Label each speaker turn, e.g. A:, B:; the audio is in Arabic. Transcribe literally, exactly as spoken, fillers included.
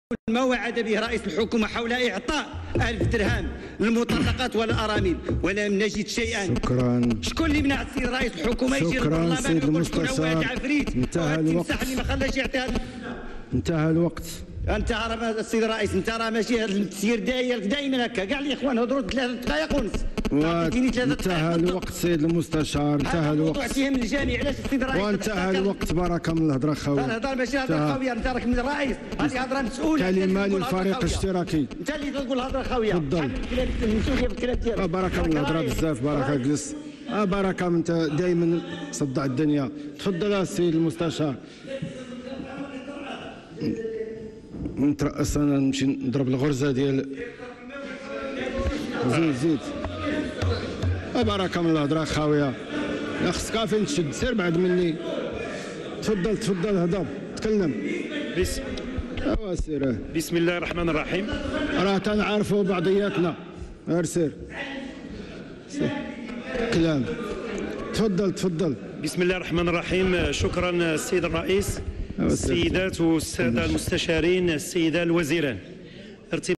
A: ما وعد به رئيس الحكومة حول إعطاء ألف درهم للمطلقات والأرامل ولم نجد شيئا.
B: شكرا.
A: شكون اللي منع السيد رئيس الحكومة يجي للبرلمان ويقول شكون هو هذا عفريت؟
B: انتهى الوقت.
A: اللي ما خلاش يعطي هذا.
B: انتهى الوقت.
A: انت راه السيد الرئيس انت راه ماشي هذا التسيير داير دائما هكا، كاع الاخوان هضروا ثلاث دقائق ونص.
B: انتهى الوقت سيد المستشار، انتهى الوقت.
A: الموضوع تيهم الجميع، علاش السيد الرئيس؟
B: وانتهى الوقت. بركه من الهضره خويا.
A: الهضره ماشي هضره خويا، انت راك من الرئيس، هذه هضره مسؤوله.
B: كلمه للفريق الاشتراكي.
A: انت اللي تقول هضره خويا.
B: تفضل.
A: المسؤوليه بالكلام ديالك.
B: بركه من الهضره بزاف. بركه جلس. اه بركه انت دائما صدع الدنيا. تفضل السيد المستشار. نترأس انا نمشي نضرب الغرزه ديال زيد زيد. بركه من الهضره خاويه. لا خصك فين تشد، سير بعد مني. تفضل تفضل هضر تكلم.
C: بس
B: ايوا سير.
C: بسم الله الرحمن الرحيم.
B: راه تنعرفوا بعضياتنا. غير سير سير كلام. تفضل تفضل.
C: بسم الله الرحمن الرحيم. شكرا السيد الرئيس، السيدات والساده المستشارين، السيدان الوزيران.